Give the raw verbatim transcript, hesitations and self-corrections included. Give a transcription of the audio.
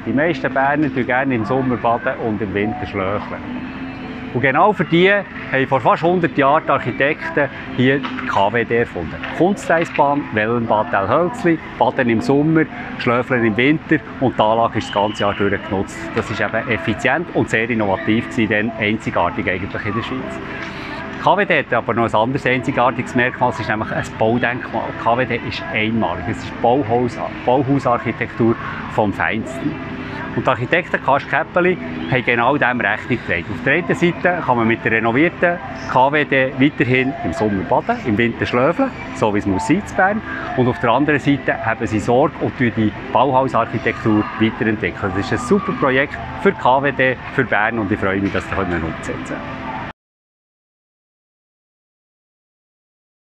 Die meisten Berner baden gerne im Sommer baden und im Winter schlöcheln. Und genau für die haben vor fast hundert Jahren die Architekten hier die K W D erfunden. Kunsteisbahn, Wellenbad Telhölzli, Baden im Sommer, Schlöfeln im Winter und die Anlage ist das ganze Jahr durch genutzt. Das ist eben effizient und sehr innovativ gewesen, denn einzigartig eigentlich in der Schweiz. Die K W D hat aber noch ein anderes einzigartiges Merkmal, es ist nämlich ein Baudenkmal. Die K W D ist einmalig, es ist Bauhaus, Bauhausarchitektur vom Feinsten. Und die Architekten Karst Käppeli haben genau dem Rechnung getragen. Auf der einen Seite kann man mit der renovierten K W D weiterhin im Sommer baden, im Winter schlöfeln, so wie es muss sein in Bern. Und auf der anderen Seite haben sie Sorge und die Bauhausarchitektur weiterentwickeln. Das ist ein super Projekt für die K W D, für Bern und ich freue mich, das umsetzen zu können.